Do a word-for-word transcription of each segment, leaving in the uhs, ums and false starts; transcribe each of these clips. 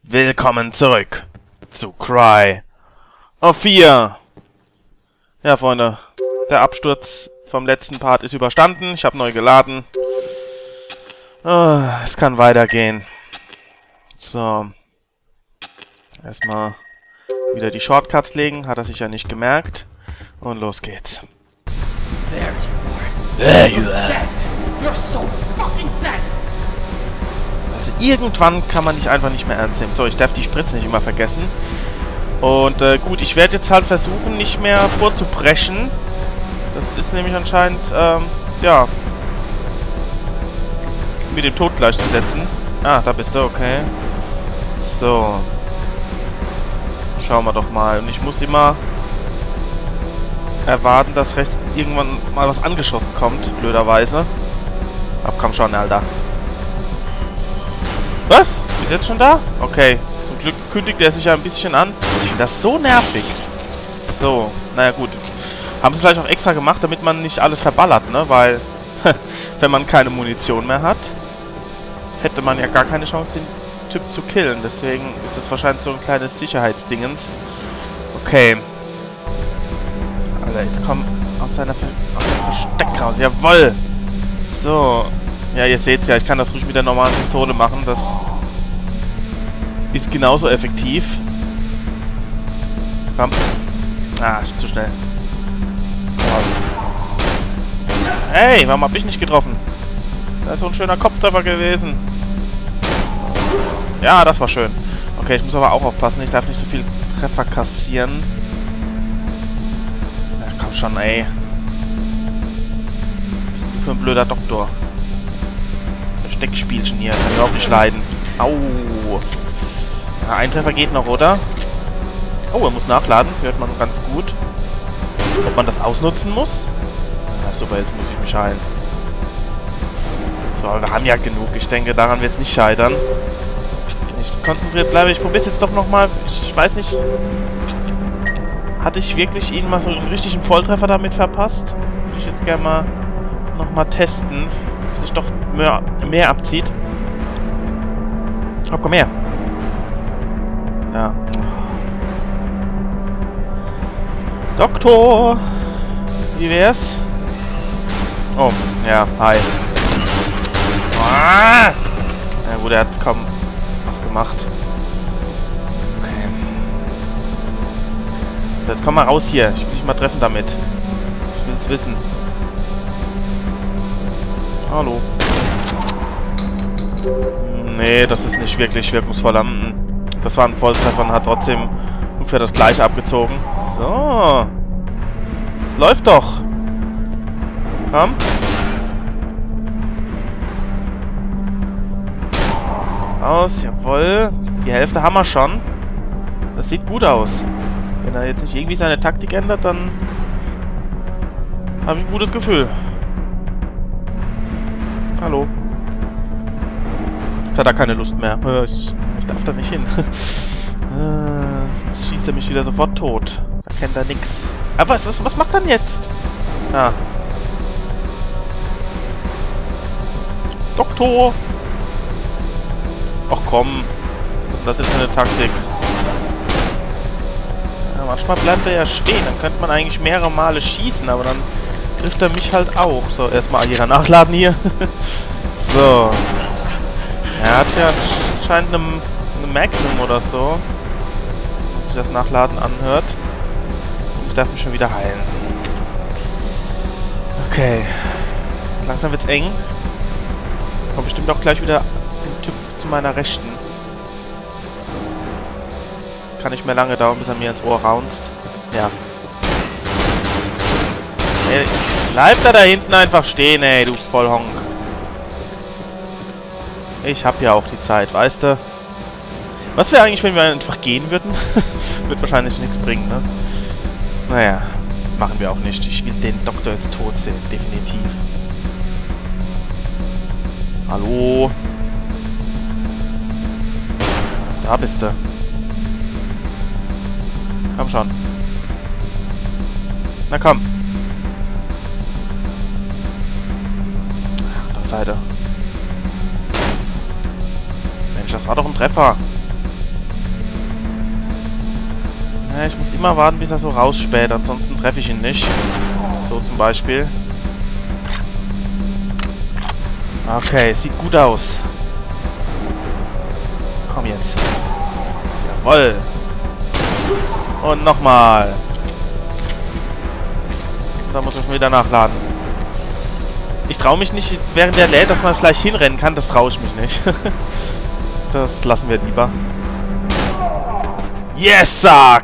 Willkommen zurück zu Cry of Fear. Ja, Freunde, der Absturz vom letzten Part ist überstanden. Ich habe neu geladen. Oh, es kann weitergehen. So. Erstmal wieder die Shortcuts legen. Hat er sich ja nicht gemerkt. Und los geht's. There you are. There you are. Dead. You're so fucking dead. Also irgendwann kann man dich einfach nicht mehr ernst nehmen. So, ich darf die Spritze nicht immer vergessen. Und äh, gut, ich werde jetzt halt versuchen, nicht mehr vorzubrechen. Das ist nämlich anscheinend, ähm, ja, mit dem Tod gleichzusetzen. Ah, da bist du, okay. So. Schauen wir doch mal. Und ich muss immer erwarten, dass rechts irgendwann mal was angeschossen kommt, blöderweise. Aber komm schon, Alter. Was? Ist jetzt schon da? Okay. Zum Glück kündigt er sich ja ein bisschen an. Ich finde das so nervig. So. Naja, gut. Haben sie vielleicht auch extra gemacht, damit man nicht alles verballert, ne? Weil, wenn man keine Munition mehr hat, hätte man ja gar keine Chance, den Typ zu killen. Deswegen ist das wahrscheinlich so ein kleines Sicherheitsdingens. Okay. Alter, jetzt komm aus deiner Ver aus deinem Versteck raus. Jawoll! So. Ja, ihr seht's ja, ich kann das ruhig mit der normalen Pistole machen. Das ist genauso effektiv. Komm. Ah, zu schnell. Raus. Hey, warum hab ich nicht getroffen? Das ist so ein schöner Kopftreffer gewesen. Ja, das war schön. Okay, ich muss aber auch aufpassen. Ich darf nicht so viel Treffer kassieren. Ja, komm schon, ey. Was bist du für ein blöder Doktor? Steckspielchen hier. Kann ich überhaupt nicht leiden. Au. Ja, ein Treffer geht noch, oder? Oh, er muss nachladen. Hört man ganz gut. Ob man das ausnutzen muss? Ja, super, jetzt muss ich mich heilen. So, wir haben ja genug. Ich denke, daran wird es nicht scheitern. Wenn ich konzentriert bleibe, ich probiere es jetzt doch nochmal. Ich weiß nicht... Hatte ich wirklich ihn mal so einen richtigen Volltreffer damit verpasst? Würde ich jetzt gerne mal nochmal testen. Sich doch mehr, mehr abzieht. Oh, komm her. Ja. Doktor! Wie wär's? Oh, ja, hi. Ah! Ja gut, er hat kaum was gemacht. Okay. So, jetzt komm mal raus hier. Ich will dich mal treffen damit. Ich will's wissen. Hallo. Nee, das ist nicht wirklich wirkungsvoll. Das war ein Volltreffer und hat trotzdem ungefähr das gleiche abgezogen. So. Es läuft doch. Komm. Aus, jawohl. Die Hälfte haben wir schon. Das sieht gut aus. Wenn er jetzt nicht irgendwie seine Taktik ändert, dann habe ich ein gutes Gefühl. Hallo. Jetzt hat er keine Lust mehr. Ich, ich darf da nicht hin. Jetzt schießt er mich wieder sofort tot. Da kennt er nix. Aber was, was, was macht er denn jetzt? Ah. Doktor! Ach komm. Was ist denn das jetzt für eine Taktik? Ja, manchmal bleibt er ja stehen. Dann könnte man eigentlich mehrere Male schießen, aber dann trifft er mich halt auch. So, erstmal jeder nachladen hier. So. Er hat ja anscheinend eine, eine Magnum oder so. Wenn sich das Nachladen anhört. Und ich darf mich schon wieder heilen. Okay. Langsam wird's eng. Jetzt kommt bestimmt auch gleich wieder ein Typ zu meiner Rechten. Kann nicht mehr lange dauern, bis er mir ins Ohr raunzt. Ja. Ey, bleib da da hinten einfach stehen, ey, du Vollhonk. Ich hab ja auch die Zeit, weißt du? Was wäre eigentlich, wenn wir einfach gehen würden? Wird wahrscheinlich nichts bringen, ne? Naja, machen wir auch nicht. Ich will den Doktor jetzt tot sehen, definitiv. Hallo? Da bist du. Komm schon. Na komm. Andere Seite. Mensch, das war doch ein Treffer. Ja, ich muss immer warten, bis er so rausspäht, ansonsten treffe ich ihn nicht. So zum Beispiel. Okay, sieht gut aus. Komm jetzt. Jawoll. Und nochmal. Da muss ich wieder nachladen. Ich traue mich nicht, während der lädt, dass man vielleicht hinrennen kann. Das traue ich mich nicht. Das lassen wir lieber. Yes, sir!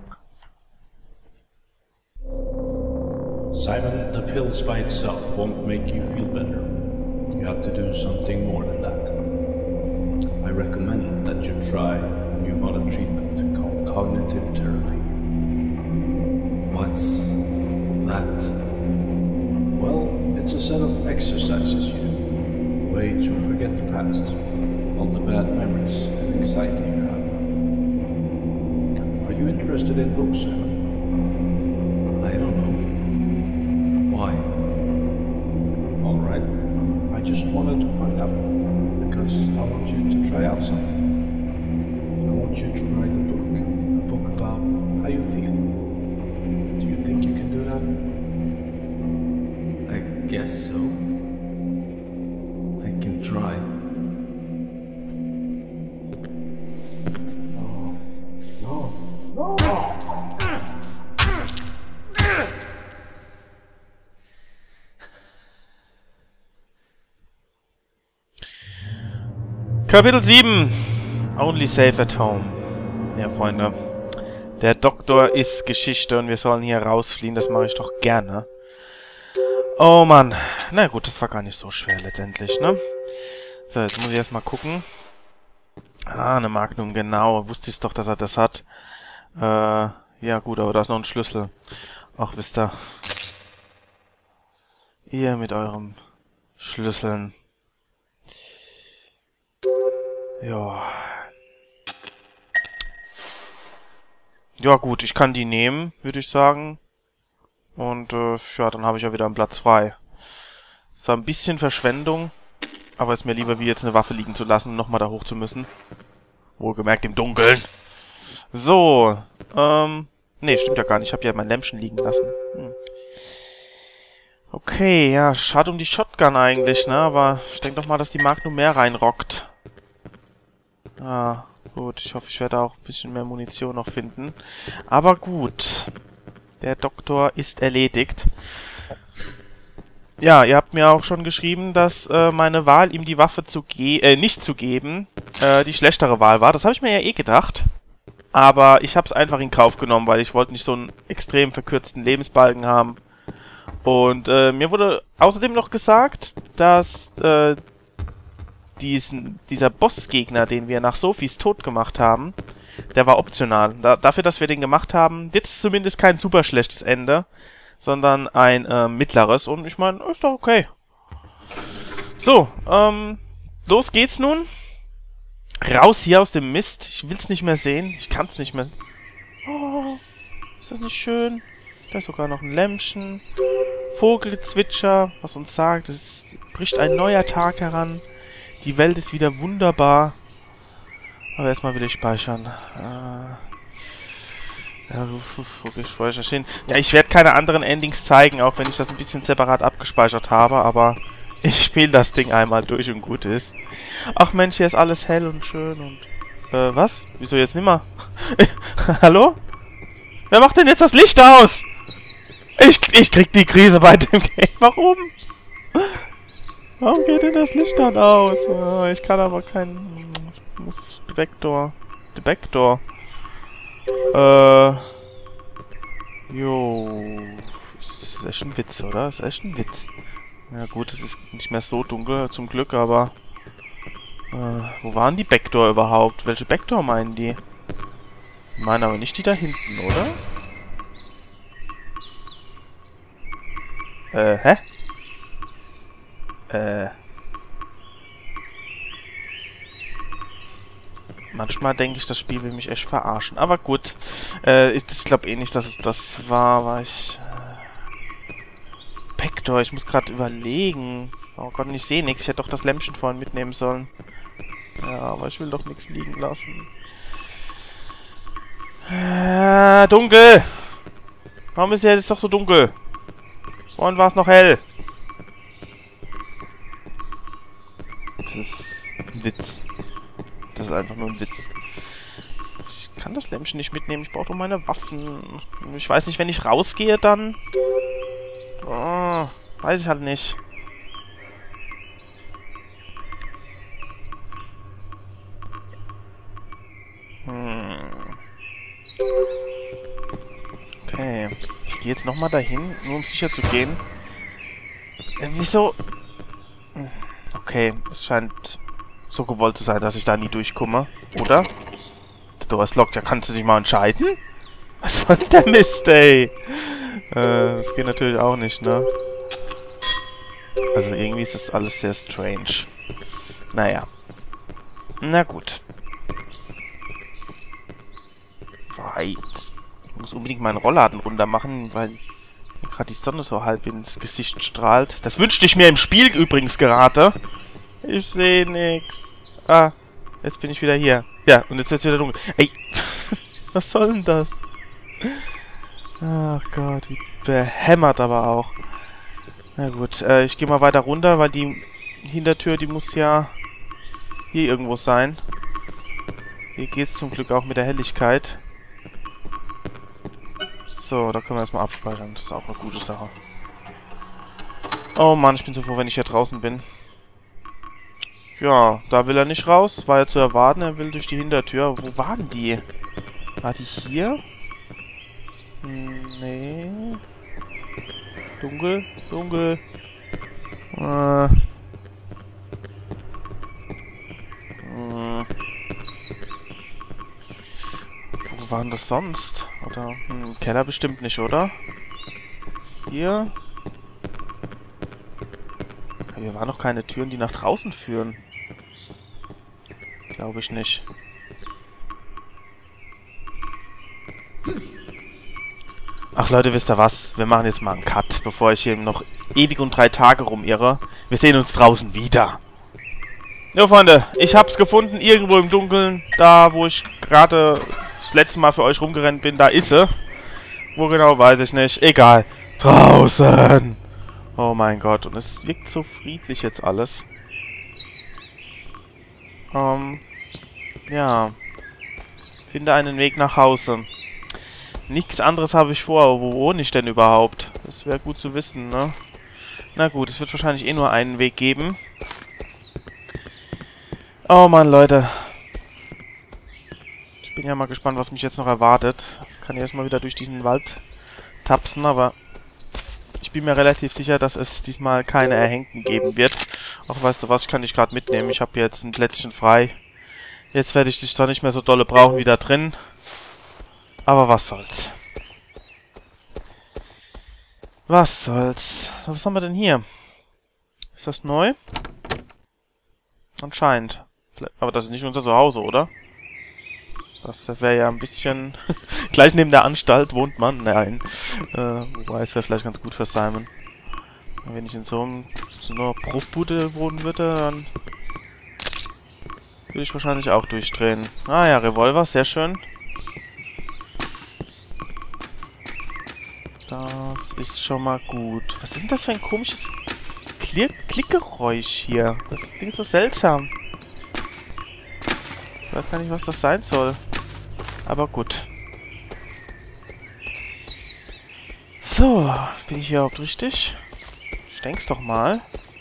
Simon, the pills by itself won't make you feel better. You have to do something more than that. I recommend that you try a new modern treatment called cognitive therapy. What's that? Well, it's a set of exercises you do, a way to forget the past, all the bad memories and anxiety you have. Are you interested in books, Simon? I don't know. Why? Alright, I just wanted to find out, because I want you to try out something. I want you to write a book, a book about how you feel. Do you think you can do that? I guess so. I can try. No. No. Kapitel sieben. Only safe at home. Ja, Freunde. Der Doktor ist Geschichte und wir sollen hier rausfliehen. Das mache ich doch gerne. Oh Mann. Na gut, das war gar nicht so schwer letztendlich, ne? So, jetzt muss ich erstmal gucken. Ah, eine Magnum, genau. Wusste ich doch, dass er das hat. Äh, ja gut, aber da ist noch ein Schlüssel. Ach, wisst ihr. Ihr mit eurem Schlüsseln. Ja. Ja gut, ich kann die nehmen, würde ich sagen. Und äh, ja, dann habe ich ja wieder einen Platz frei. Ist zwar ein bisschen Verschwendung, aber ist mir lieber, wie jetzt eine Waffe liegen zu lassen und nochmal da hoch zu müssen. Wohlgemerkt im Dunkeln. So, ähm... nee, stimmt ja gar nicht. Ich habe ja mein Lämpchen liegen lassen. Hm. Okay, ja, schade um die Shotgun eigentlich, ne? Aber ich denke doch mal, dass die Magnum mehr reinrockt. Ah, gut. Ich hoffe, ich werde auch ein bisschen mehr Munition noch finden. Aber gut. Der Doktor ist erledigt. Ja, ihr habt mir auch schon geschrieben, dass äh, meine Wahl, ihm die Waffe zu ge äh, nicht zu geben, äh, die schlechtere Wahl war. Das habe ich mir ja eh gedacht. Aber ich habe es einfach in Kauf genommen, weil ich wollte nicht so einen extrem verkürzten Lebensbalken haben. Und äh, mir wurde außerdem noch gesagt, dass äh, diesen, dieser Bossgegner, den wir nach Sophies Tod gemacht haben, der war optional. Da, dafür, dass wir den gemacht haben, wird es zumindest kein super schlechtes Ende, sondern ein äh, mittleres. Und ich meine, ist doch okay. So, ähm, los geht's nun. Raus hier aus dem Mist. Ich will's nicht mehr sehen. Ich kann's nicht mehr. Oh, ist das nicht schön? Da ist sogar noch ein Lämpchen. Vogelgezwitscher, was uns sagt, es bricht ein neuer Tag heran. Die Welt ist wieder wunderbar. Aber erstmal will ich speichern. Äh, ja, okay, speicher hin. Ja, ich werde keine anderen Endings zeigen, auch wenn ich das ein bisschen separat abgespeichert habe, aber ich spiele das Ding einmal durch und gut ist. Ach Mensch, hier ist alles hell und schön und... Äh, was? Wieso jetzt nimmer? Hallo? Wer macht denn jetzt das Licht aus? Ich, ich krieg die Krise bei dem Game. Warum? Warum geht denn das Licht dann aus? Oh, ich kann aber kein... Ich muss... Backdoor. The Backdoor. Äh... Jo... Das ist echt ein Witz, oder? Das ist echt ein Witz. Ja gut, es ist nicht mehr so dunkel, zum Glück, aber... Äh, wo waren die Backdoor überhaupt? Welche Backdoor meinen die? Ich meine aber nicht die da hinten, oder? Äh, hä? Äh... Manchmal denke ich, das Spiel will mich echt verarschen. Aber gut. Äh, ich, ich glaube eh nicht, dass es das war, war ich... Äh, Backdoor, ich muss gerade überlegen. Oh Gott, ich sehe nichts. Ich hätte doch das Lämpchen vorhin mitnehmen sollen. Ja, aber ich will doch nichts liegen lassen. Äh, dunkel! Warum ist jetzt doch so dunkel? Vorhin war es noch hell. Das ist ein Witz. Das ist einfach nur ein Witz. Ich kann das Lämpchen nicht mitnehmen. Ich brauche doch meine Waffen. Ich weiß nicht, wenn ich rausgehe, dann... Oh, weiß ich halt nicht. Hm. Okay. Ich gehe jetzt nochmal dahin, nur um sicher zu gehen. Äh, wieso... Okay, es scheint so gewollt zu sein, dass ich da nie durchkomme. Oder? Der Door ist locked. Ja, kannst du dich mal entscheiden? Was soll denn der Mist, ey? Äh, das geht natürlich auch nicht, ne? Also irgendwie ist das alles sehr strange. Naja. Na gut. Weit. Ich muss unbedingt meinen Rollladen runter machen, weil gerade die Sonne so halb ins Gesicht strahlt. Das wünschte ich mir im Spiel übrigens gerade. Ich sehe nix. Ah, jetzt bin ich wieder hier. Ja, und jetzt wird's wieder dunkel. Ey, was soll denn das? Ach Gott, wie behämmert aber auch. Na gut, äh, ich gehe mal weiter runter, weil die Hintertür, die muss ja hier irgendwo sein. Hier geht's zum Glück auch mit der Helligkeit. So, da können wir erstmal abspeichern. Das ist auch eine gute Sache. Oh Mann, ich bin so froh, wenn ich hier draußen bin. Ja, da will er nicht raus. War ja zu erwarten, er will durch die Hintertür. Wo waren die? War die hier? Hm, nee. Dunkel, dunkel. Äh. Hm. Wo waren das sonst? Oder? Hm, Keller bestimmt nicht, oder? Hier? Hier waren noch keine Türen, die nach draußen führen. Glaube ich nicht. Ach Leute, wisst ihr was? Wir machen jetzt mal einen Cut, bevor ich hier noch ewig und drei Tage rumirre. Wir sehen uns draußen wieder. Ja, Freunde, ich hab's gefunden, irgendwo im Dunkeln. Da, wo ich gerade das letzte Mal für euch rumgerannt bin, da ist sie. Wo genau, weiß ich nicht. Egal. Draußen! Oh mein Gott, und es wirkt so friedlich jetzt alles. Ähm, ja. Finde einen Weg nach Hause. Nichts anderes habe ich vor. Wo wohne ich denn überhaupt? Das wäre gut zu wissen, ne? Na gut, es wird wahrscheinlich eh nur einen Weg geben. Oh Mann, Leute. Ich bin ja mal gespannt, was mich jetzt noch erwartet. Das kann ich erstmal wieder durch diesen Wald tapsen, aber ich bin mir relativ sicher, dass es diesmal keine Erhängten geben wird. Auch weißt du was, ich kann dich gerade mitnehmen. Ich habe jetzt ein Plätzchen frei. Jetzt werde ich dich zwar nicht mehr so dolle brauchen wie da drin. Aber was soll's. Was soll's. Was haben wir denn hier? Ist das neu? Anscheinend. Aber das ist nicht unser Zuhause, oder? Das wäre ja ein bisschen... Gleich neben der Anstalt wohnt man. Nein. Äh, wobei, es wäre vielleicht ganz gut für Simon. Wenn ich in so, einem, so einer Bruchbude wohnen würde, dann... würde ich wahrscheinlich auch durchdrehen. Ah ja, Revolver, sehr schön. Das ist schon mal gut. Was ist denn das für ein komisches Klick Klickgeräusch hier? Das klingt so seltsam. Ich weiß gar nicht, was das sein soll. Aber gut. So, bin ich hier überhaupt richtig? Ich denk's doch mal.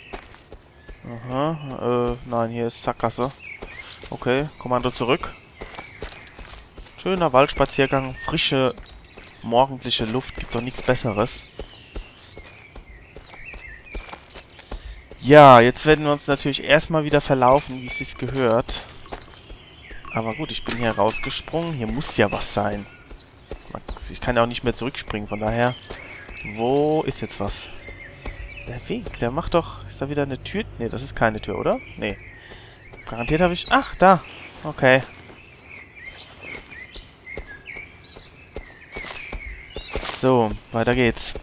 Aha, äh, nein, hier ist Sackgasse. Okay, Kommando zurück. Schöner Waldspaziergang, frische morgendliche Luft, gibt doch nichts Besseres. Ja, jetzt werden wir uns natürlich erstmal wieder verlaufen, wie es sich gehört. Aber gut, ich bin hier rausgesprungen. Hier muss ja was sein. Ich kann ja auch nicht mehr zurückspringen, von daher... Wo ist jetzt was? Der Weg, der macht doch... Ist da wieder eine Tür? Ne, das ist keine Tür, oder? Ne. Garantiert habe ich... Ach, da. Okay. So, weiter geht's.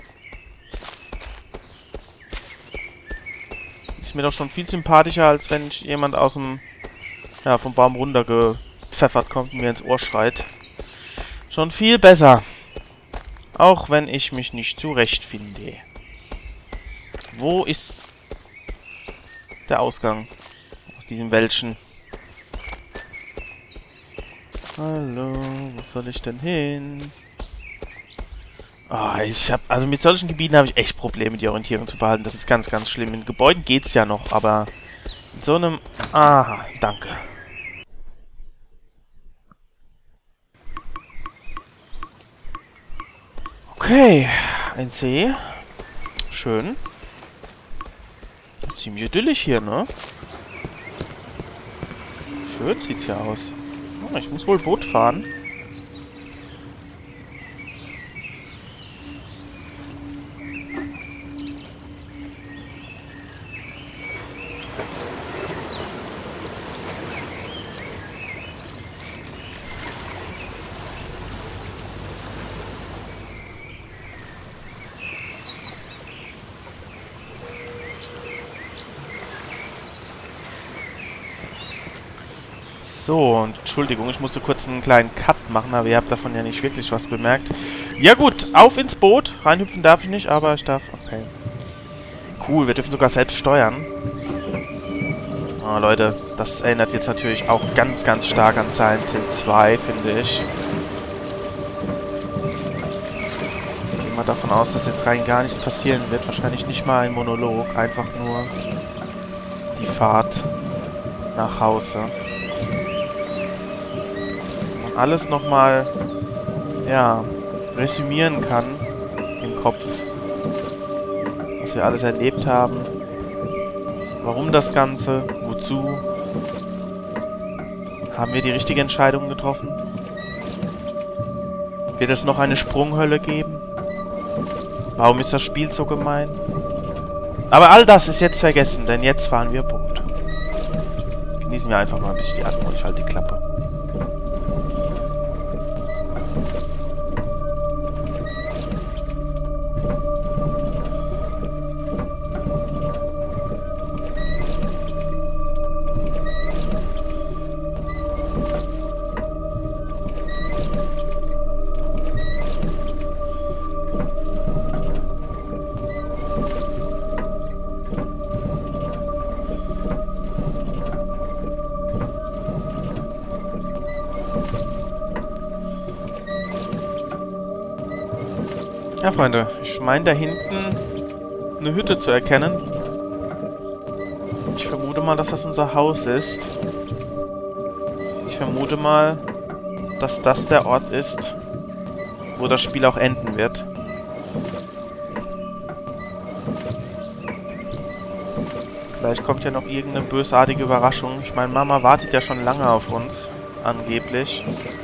Ist mir doch schon viel sympathischer, als wenn jemand aus dem... Ja, vom Baum runtergepfeffert kommt und mir ins Ohr schreit. Schon viel besser. Auch wenn ich mich nicht zurechtfinde. Wo ist der Ausgang aus diesem Wäldchen? Hallo, wo soll ich denn hin? Oh, ich hab, also mit solchen Gebieten habe ich echt Probleme, die Orientierung zu behalten. Das ist ganz, ganz schlimm. In Gebäuden geht's ja noch, aber in so einem... Aha, danke. Okay, ein See. Schön. Ziemlich idyllisch hier, ne? Schön sieht's hier aus. Oh, ich muss wohl Boot fahren. So, und Entschuldigung, ich musste kurz einen kleinen Cut machen, aber ihr habt davon ja nicht wirklich was bemerkt. Ja gut, auf ins Boot. Reinhüpfen darf ich nicht, aber ich darf... Okay. Cool, wir dürfen sogar selbst steuern. Oh, Leute, das erinnert jetzt natürlich auch ganz, ganz stark an Silent Hill zwei, finde ich. Ich gehe mal davon aus, dass jetzt rein gar nichts passieren wird. Wahrscheinlich nicht mal ein Monolog, einfach nur die Fahrt nach Hause. Alles nochmal, ja, resümieren kann im Kopf, was wir alles erlebt haben, warum das Ganze, wozu, haben wir die richtige Entscheidung getroffen, wird es noch eine Sprunghölle geben, warum ist das Spiel so gemein, aber all das ist jetzt vergessen, denn jetzt fahren wir Boot. Genießen wir einfach mal ein bisschen die Atmung, ich halte die Klappe. Ja, Freunde, ich meine da hinten eine Hütte zu erkennen. Ich vermute mal, dass das unser Haus ist. Ich vermute mal, dass das der Ort ist, wo das Spiel auch enden wird. Vielleicht kommt ja noch irgendeine bösartige Überraschung. Ich meine, Mama wartet ja schon lange auf uns, angeblich.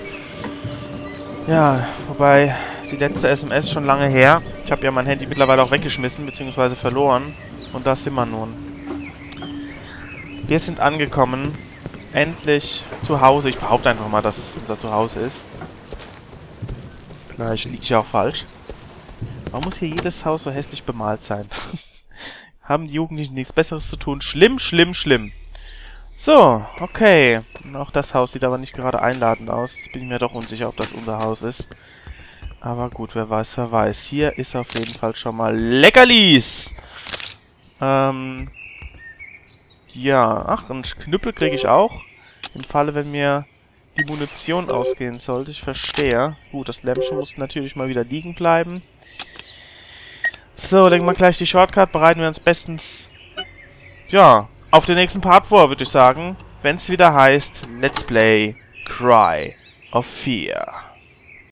Ja, wobei... Die letzte S M S schon lange her. Ich habe ja mein Handy mittlerweile auch weggeschmissen, beziehungsweise verloren. Und da sind wir nun. Wir sind angekommen. Endlich zu Hause. Ich behaupte einfach mal, dass es unser Zuhause ist. Vielleicht liege ich auch falsch. Warum muss hier jedes Haus so hässlich bemalt sein? Haben die Jugendlichen nichts Besseres zu tun? Schlimm, schlimm, schlimm. So, okay. Auch das Haus sieht aber nicht gerade einladend aus. Jetzt bin ich mir doch unsicher, ob das unser Haus ist. Aber gut, wer weiß, wer weiß. Hier ist auf jeden Fall schon mal Leckerlis. Ähm. Ja, ach, einen Knüppel kriege ich auch. Im Falle, wenn mir die Munition ausgehen sollte. Ich verstehe. Gut, das Lämpchen muss natürlich mal wieder liegen bleiben. So, legen wir gleich die Shortcut. Bereiten wir uns bestens, ja, auf den nächsten Part vor, würde ich sagen. Wenn es wieder heißt Let's Play Cry of Fear.